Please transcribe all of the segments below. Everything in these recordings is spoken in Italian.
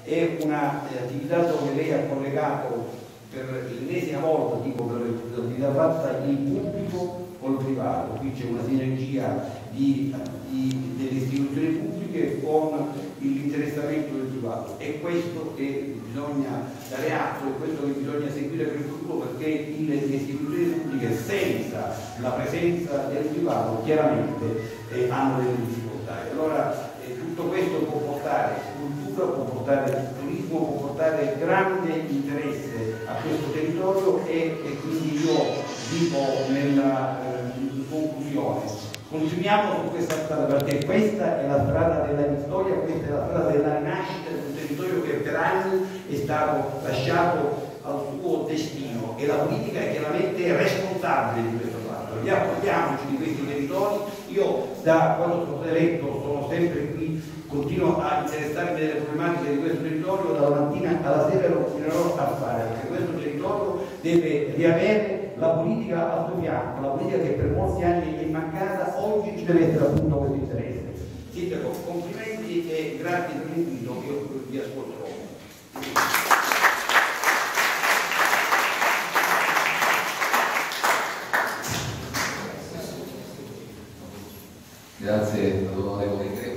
è un'attività dove lei ha collegato per l'ennesima volta, dico, per l'attività fatta il pubblico col privato. Qui c'è una sinergia delle istituzioni pubbliche con l'interessamento del privato, e questo che bisogna dare atto, e questo che bisogna seguire per il futuro, perché le istituzioni pubbliche senza la presenza del privato chiaramente hanno delle difficoltà. E allora tutto questo può portare cultura, può portare turismo, può portare grande interesse a questo territorio, e quindi io dico in conclusione: continuiamo su questa strada, perché questa è la strada della vittoria, questa è la strada della nascita di un territorio che per anni è stato lasciato al suo destino, e la politica è chiaramente responsabile di questo fatto. Riappropriamoci di questi territori. Io da quando sono eletto sono sempre qui, continuo a interessarmi delle problematiche di questo territorio, dalla mattina alla sera lo continuerò a fare, perché questo territorio deve riavere la politica al suo fianco, la politica che per molti anni è mancata. Oggi ci deve essere appunto questo interesse. Sindaco, complimenti e grazie per l'invito, io vi ascolterò. Grazie all'onorevole Greco.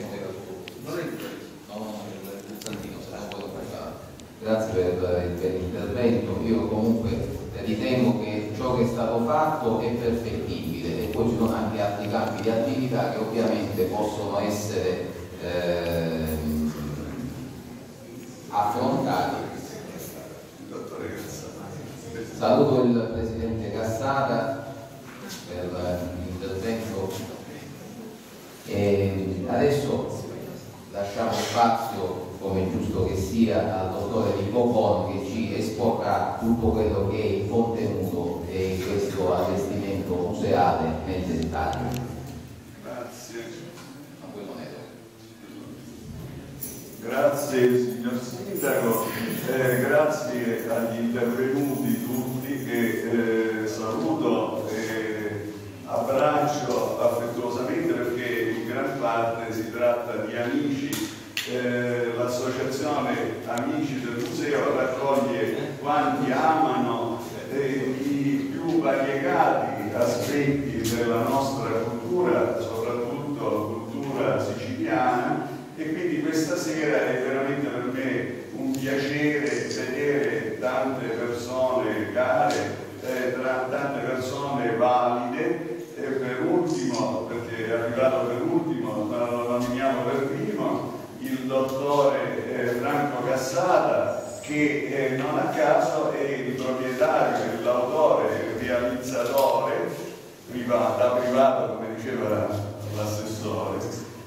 Grazie per l'intervento. Io comunque ritengo che ciò che è stato fatto è perfettibile, e poi ci sono anche altri campi di attività che ovviamente possono essere affrontati. Saluto il Presidente Cassata per l'intervento, e adesso lasciamo spazio, come giusto che sia, al dottore Di Popon, che ci esporrà tutto quello che è il contenuto di questo allestimento museale nel dettaglio. Grazie. A voi l'onore. Grazie signor Sindaco, grazie agli intervenuti tutti, che saluto e abbraccio affettuosamente, perché in gran parte si tratta di amici. L'associazione Amici del Museo raccoglie quanti amano i più variegati aspetti della nostra cultura, soprattutto cultura siciliana, e quindi questa sera è veramente per me un piacere vedere tante persone care, tante persone valide. E per ultimo, perché è arrivato per ultimo, ma lo nominiamo per primo, il dottore Franco Cassata, che non a caso è il proprietario, l'autore, il realizzatore da privato, come diceva l'assessore,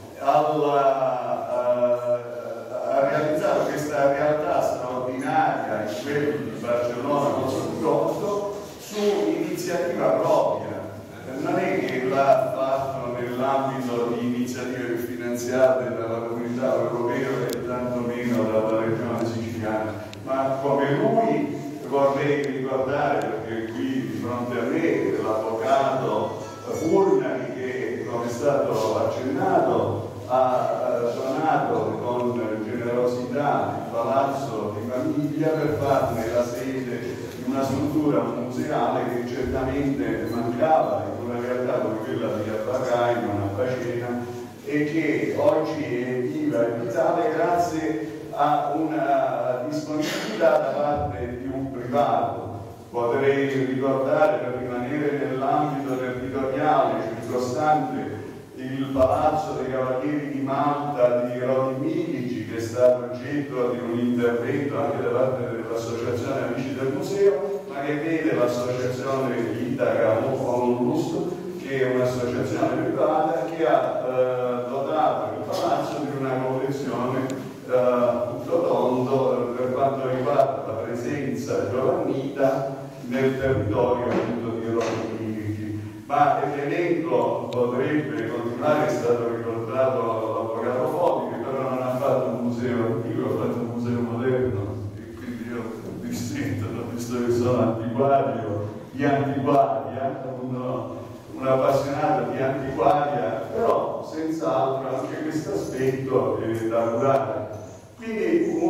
ha realizzato questa realtà straordinaria, il quello di Barcellona Cosmoproto, su iniziativa propria. Non è che l'ha fatto nell'ambito di iniziative finanziate dalla Comunità Europea e tantomeno dalla Regione Siciliana, ma come lui vorrei ricordare, perché qui di fronte a me l'avvocato Furnari, che come è stato accennato ha donato con generosità il palazzo di famiglia per farne la sede di una struttura museale che certamente mancava in una realtà come quella di Appagaino, a Pacena, e che oggi è viva e vitale grazie a una disponibilità da parte di un privato. Potrei ricordare, per rimanere nell'ambito territoriale circostante, il Palazzo dei Cavalieri di Malta di Rodi Milici, che è stato oggetto di un intervento anche da parte dell'Associazione Amici del Museo, ma che vede l'associazione Itaca Onlus, che è un'associazione privata, che ha dotato il palazzo di una collezione tutto tondo per quanto riguarda la presenza giovannita nel territorio appunto di Rodi Milici. Ma l'elenco potrebbe continuare, è stato ricordato l'avvocato Foti, che però non ha fatto un museo antico, ha fatto un museo moderno, e quindi io mi sento, visto che sono antiquario, di antiquaria, un appassionato di antiquaria, però senz'altro anche questo aspetto è da curare. Quindi un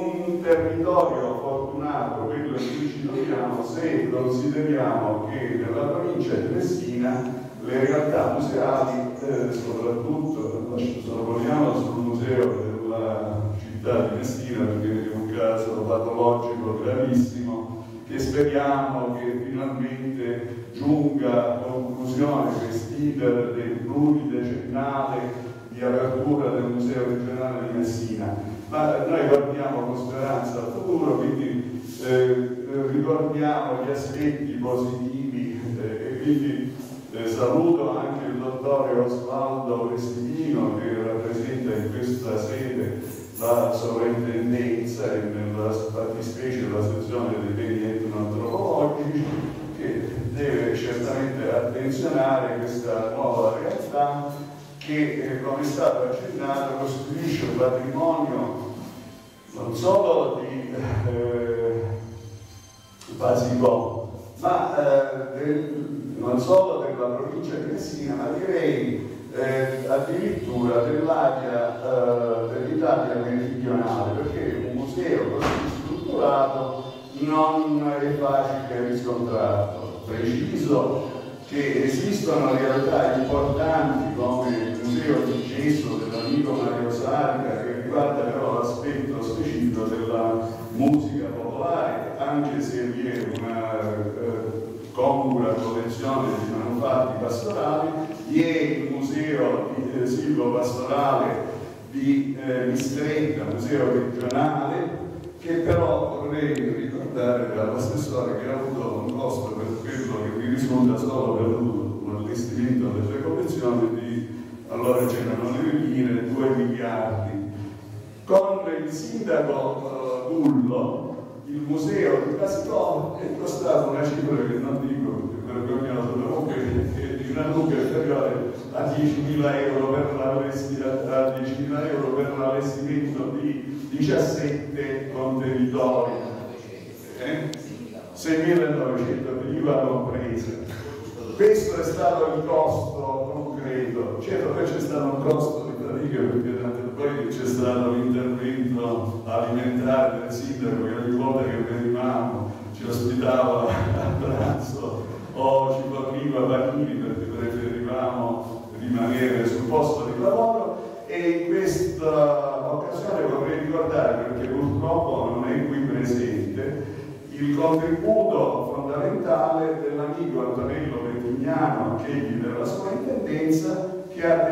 territorio fortunato, quello in cui ci troviamo, se consideriamo che nella provincia di Messina le realtà museali, soprattutto vogliamo sul museo della città di Messina, perché è un caso patologico gravissimo, che speriamo che finalmente giunga a conclusione quest'iter pluridecennale di apertura del Museo regionale di Messina. Ma noi guardiamo con speranza al futuro, quindi ricordiamo gli aspetti positivi e quindi saluto anche il dottore Osvaldo Vestivino che rappresenta in questa sede la sovrintendenza e nella fattispecie la sezione dei beni etnoantropologici, che deve certamente attenzionare questa nuova realtà che, come è stato accennato, costituisce un patrimonio non solo di Basicò, ma non solo della provincia di Messina, ma direi addirittura dell'Italia meridionale, perché un museo così strutturato non è facile riscontrarlo. Preciso che esistono realtà importanti come il Museo di Gesso dell'amico Mario Sarica, che riguarda però l'aspetto specifico della musica popolare, anche se vi è una congrua collezione di manufatti pastorali. Vi è il museo silvo-pastorale di Mistretta, museo regionale, che però vorrei ricordare all'assessore che ha avuto un costo, per quello che mi risulta, solo per l'allestimento delle collezioni di, allora c'erano le lire, 2 miliardi. Con il sindaco Bullo il museo di Basicò è costato una cifra che non dico perché è vergognoso, comunque è di una lunga inferiore a 10.000 euro per l'allestimento di 17 contenitori, 6.900 IVA compresa. Questo è stato il costo concreto. Certo, poi c'è stato un costo di fatica, perché poi c'è stato l'intervento alimentare del sindaco che ogni volta che venivamo ci ospitava a pranzo o ci forniva panini perché preferivamo rimanere sul posto di lavoro. E in questa occasione vorrei ricordare, perché purtroppo non è qui presente, il contributo fondamentale dell'amico Antonello Vettignano, anch'egli della sovrintendenza, che ha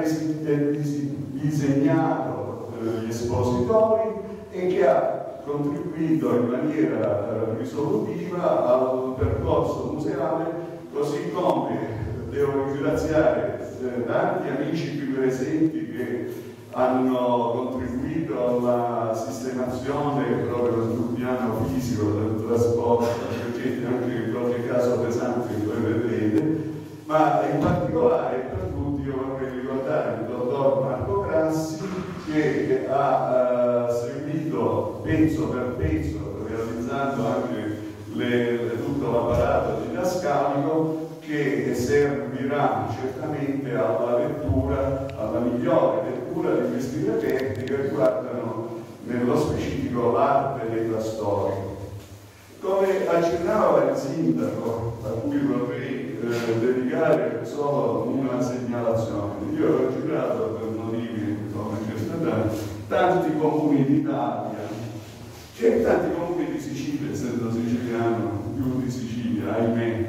disegnato gli espositori e che ha contribuito in maniera risolutiva al percorso museale, così come devo ringraziare tanti amici qui presenti che hanno contribuito alla sistemazione proprio sul piano fisico del trasporto, perché anche in qualche caso pesante come vedrete, ma in particolare per tutti io vorrei ricordare il dottor Marco Grassi, che ha seguito pezzo per pezzo, realizzando anche tutto l'apparato didascalico, che servirà certamente alla lettura, alla migliore lettura di questi reperti che riguardano nello specifico l'arte e la storia. Come accennava il sindaco, a cui vorrei dedicare solo una segnalazione, io ho girato per motivi come tanti comuni d'Italia e tanti comuni di Sicilia, essendo siciliano, più di Sicilia, ahimè.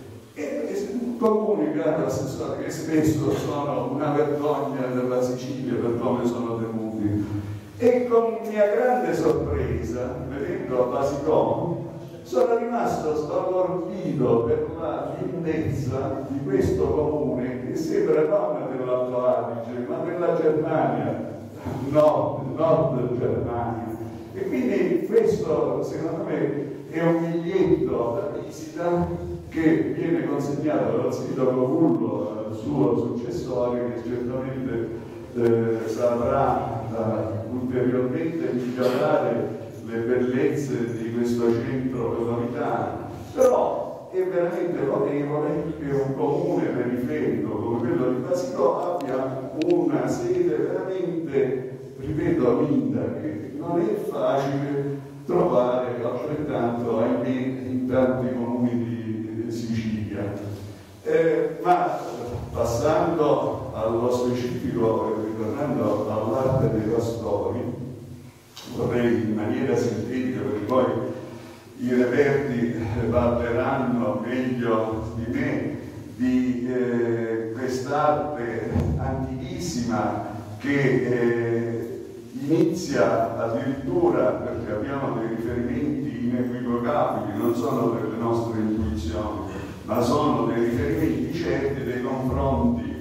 Comuni, caro assessore, che spesso sono una vergogna della Sicilia per come sono tenuti. E con mia grande sorpresa, vedendo Basicò, sono rimasto sbalordito per la lindezza di questo comune, che sembra non dell'Alto Adige, ma della Germania, nord Germania. E quindi questo, secondo me, è un biglietto da visita che viene consegnato dal sindaco Bullo al suo successore, che certamente saprà ulteriormente migliorare le bellezze di questo centro metropolitano. Però è veramente lodevole che un comune periferico come quello di Basicò abbia una sede veramente, ripeto, vinta, che non è facile trovare altrettanto, ahimè, in tanti comuni di Sicilia. Ma passando allo specifico e ritornando all'arte dei pastori, vorrei in maniera sintetica, perché poi i reperti parleranno meglio di me, di quest'arte antichissima che inizia addirittura, perché abbiamo dei riferimenti inequivocabili, non sono delle nostre intuizioni, ma sono dei riferimenti certi, dei confronti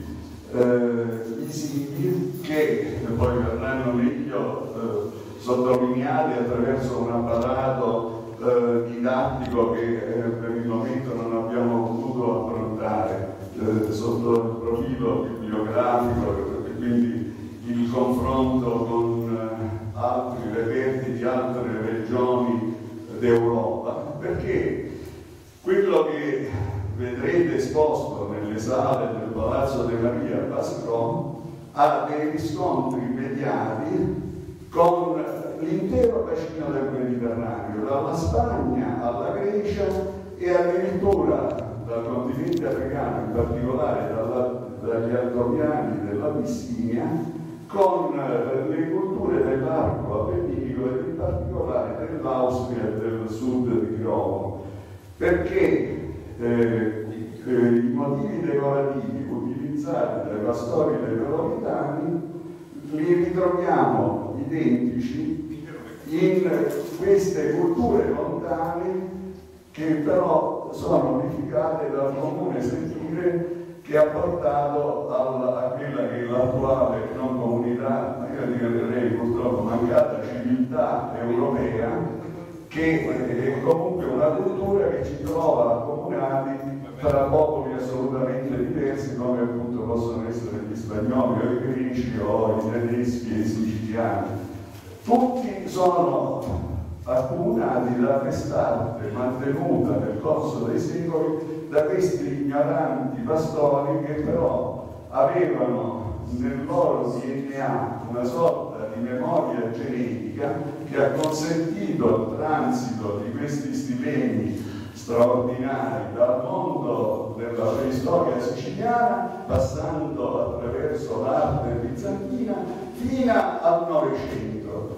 visivi che poi verranno meglio sottolineati attraverso un apparato didattico che per il momento non abbiamo potuto affrontare sotto il profilo bibliografico, e quindi il confronto con altri reperti di altre regioni d'Europa, perché quello che vedrete esposto nelle sale del Palazzo de Maria a Bascron ha dei riscontri immediati con l'intero bacino del Mediterraneo, dalla Spagna alla Grecia e addirittura dal continente africano, in particolare dagli altopiani dell'Abissinia, con le culture dell'arco appenninico e in particolare dell'Austria e del sud di Tirolo, perché i motivi decorativi utilizzati dai pastori napoletani li ritroviamo identici in queste culture lontane, che però sono unificate dal comune sentire che ha portato a quella che è l'attuale non comunità, ma io direi purtroppo mancata civiltà europea, che è comunque una cultura che ci trova accomunati tra popoli assolutamente diversi, come appunto possono essere gli spagnoli o i greci o i tedeschi e i siciliani. Tutti sono accomunati da quest'arte mantenuta nel corso dei secoli da questi ignoranti pastori che però avevano nel loro DNA una sorta di memoria genetica che ha consentito il transito di questi stilemi straordinari dal mondo della preistoria siciliana, passando attraverso l'arte bizantina fino al Novecento.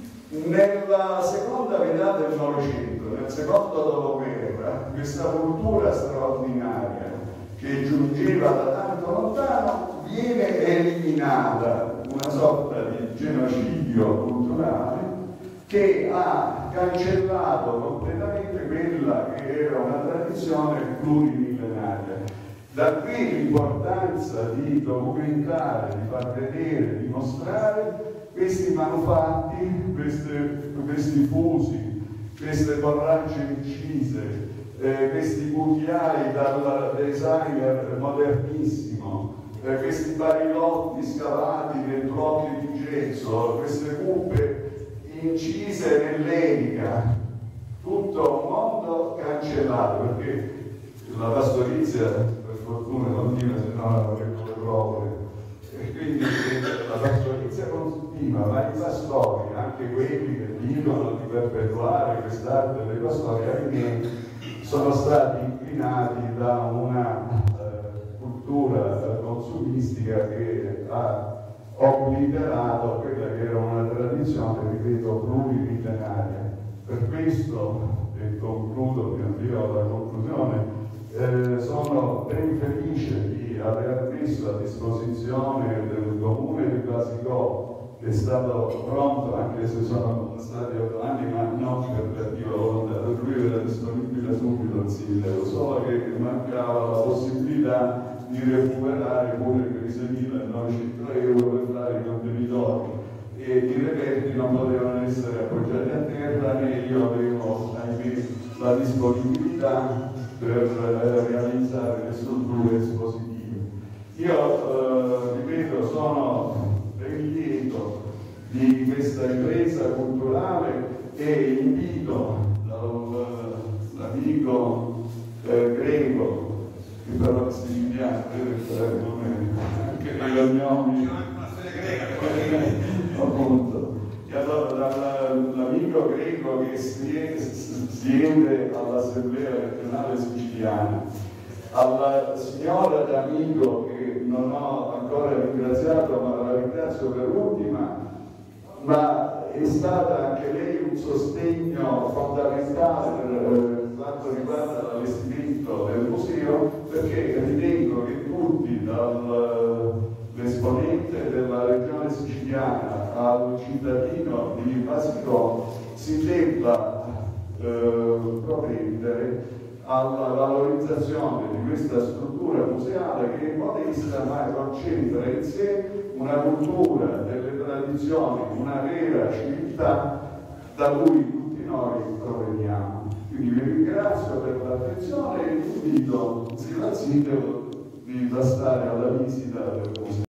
Nella seconda metà del Novecento, nel secondo dopoguerra, questa cultura straordinaria che giungeva da tanto lontano viene eliminata, una sorta di genocidio culturale che ha cancellato completamente quella che era una tradizione plurimillenaria. Da qui l'importanza di documentare, di far vedere, di mostrare questi manufatti, questi fusi, queste borracce incise, questi cucchiai dal designer modernissimo, questi barilotti scavati dentro blocchi di gesso, queste cupe incise nell'enica, tutto un mondo cancellato, perché la pastorizia, per fortuna, non dire, se no avrebbero le prove, e quindi la pastorizia continua, ma i pastori, anche quelli che dicono di perpetuare quest'arte dei pastori, ahimè, sono stati inclinati da una cultura consumistica che ha obliterato quella che era una tradizione, ripeto, plurimillenaria. Per questo, e concludo, mi avvio alla conclusione, sono ben felice di aver messo a disposizione del comune di Basigò, che è stato pronto, anche se sono stati 8 anni, ma non per cattiva volontà, per lui era disponibile subito il sindaco, solo che mancava la possibilità di recuperare pure quei 6.900 euro per fare i contenitori, e i reperti non potevano essere appoggiati a terra, né io avevo la disponibilità per realizzare le strutture espositive. Io, ripeto, sono ben lieto di questa impresa culturale e invito l'amico greco, che però è siciliano, anche nei nomi, appunto. E allora l'amico greco Federico che siede all'Assemblea regionale siciliana, alla signora D'Amico che non ho ancora ringraziato ma la ringrazio per ultima, ma è stata anche lei un sostegno fondamentale per quanto riguarda l'allestimento del museo, perché ritengo che tutti, dall'esponente della regione siciliana al cittadino di Basilò, si debba propendere alla valorizzazione di questa struttura museale che è modesta ma concentra in sé una cultura, delle tradizioni, una vera civiltà da cui tutti noi proveniamo. Quindi vi ringrazio per l'attenzione e vi invito, se la di stare alla visita del museo.